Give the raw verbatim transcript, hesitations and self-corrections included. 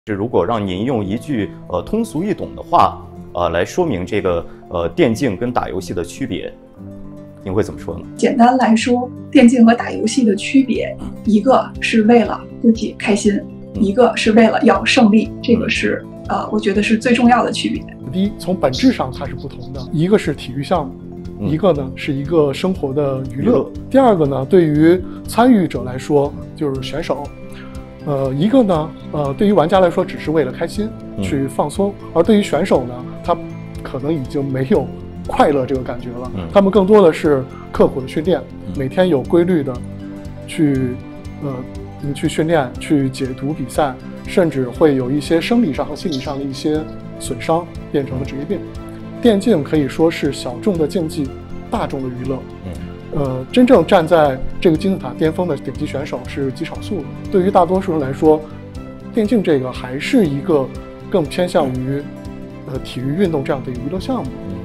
是如果让您用一句呃通俗易懂的话，呃来说明这个呃电竞跟打游戏的区别，您会怎么说呢？ 简单来说，电竞和打游戏的区别，一个是为了自己开心， 嗯、 一个是为了要胜利，这个是呃我觉得是最重要的区别。 第一，从本质上它是不同的，一个是体育项目。一个呢是一个生活的娱乐，第二个呢对于参与者来说就是选手，呃，一个呢呃对于玩家来说只是为了开心去放松，嗯、而对于选手呢，他可能已经没有快乐这个感觉了，嗯、他们更多的是刻苦的训练，嗯、每天有规律的去呃你去训练，去解读比赛，甚至会有一些生理上和心理上的一些损伤，变成了职业病。电竞可以说是小众的竞技，大众的娱乐。嗯，呃，真正站在这个金字塔巅峰的顶级选手是极少数的。对于大多数人来说，电竞这个还是一个更偏向于呃体育运动这样的一个娱乐项目。嗯